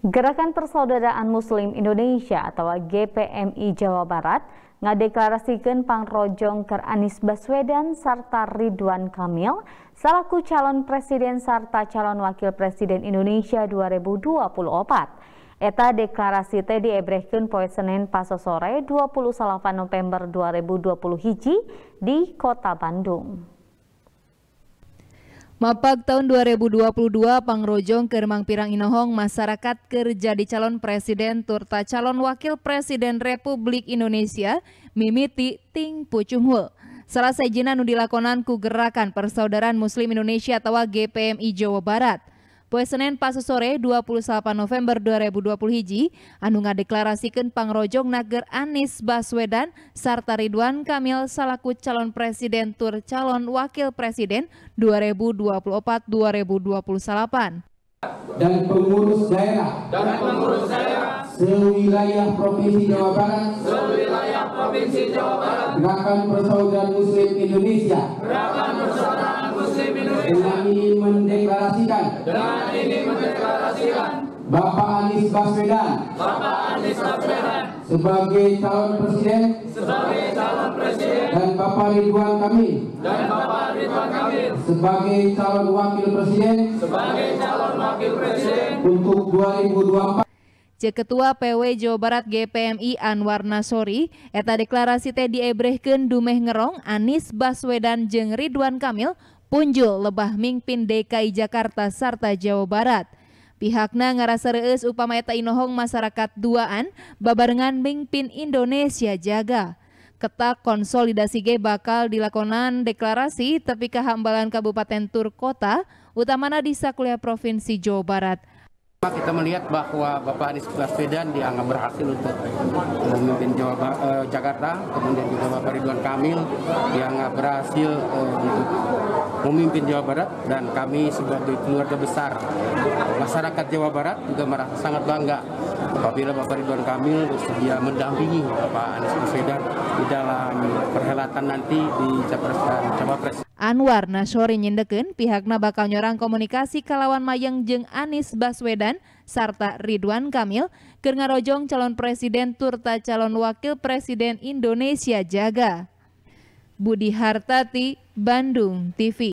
Gerakan Persaudaraan Muslim Indonesia atau GPMI Jawa Barat ngadeklarasikeun pangrojong keur Anies Baswedan sarta Ridwan Kamil salaku calon presiden sarta calon wakil presiden Indonesia 2024. Eta deklarasi teh diebrehkeun poe Senin paso sore 28 November 2020 di Kota Bandung. Mapag tahun 2022 pangrojong keur mangpirang inohong masyarakat keur jadi calon presiden turta calon wakil presiden Republik Indonesia mimiti ting pucunghul. Salah sajina nu dilakonan ku Gerakan Persaudaraan Muslim Indonesia atau GPMI Jawa Barat. Poe Senin paso sore 28 November 2020 anu ngadeklarasikeun pangrojong nager Anies Baswedan sarta Ridwan Kamil salaku calon presiden tur calon wakil presiden 2024-2028. Dan pengurus daerah sewilayah Provinsi Jawa Barat Gerakan Persaudaraan Muslim Indonesia dengan ini mendeklarasikan Bapak Anies Baswedan sebagai calon presiden dan Bapak Ridwan Kamil sebagai calon wakil presiden untuk 2024. Cek Ketua PW Jawa Barat GPMI Anwar Nasori, eta deklarasi teh diebrehkeun dumeh ngerong Anies Baswedan jeung Ridwan Kamil punjul lebah mingpin DKI Jakarta sarta Jawa Barat. Pihakna ngarasa reueus upama eta inohong masyarakat duaan babarengan mingpin Indonesia jaga. Ketak konsolidasi ge bakal dilakonan deklarasi tepi ka hambalan Kabupaten Tur Kota utamana di sakuliah Provinsi Jawa Barat. Kita melihat bahwa Bapak Anies Baswedan dianggap berhasil untuk memimpin Jakarta, kemudian juga Bapak Ridwan Kamil dianggap berhasil untuk memimpin Jawa Barat, dan kami sebagai keluarga besar masyarakat Jawa Barat juga merasa sangat bangga apabila Bapak Ridwan Kamil bersedia mendampingi Bapak Anies Baswedan di dalam perhelatan nanti di Capres dan Cawapres. Anwar Nasori nyendekeun pihakna bakal nyorang komunikasi kalawan mayang jeung Anies Baswedan sarta Ridwan Kamil keur ngarojong calon presiden turta calon wakil presiden Indonesia jaga. Budi Hartati, Bandung TV.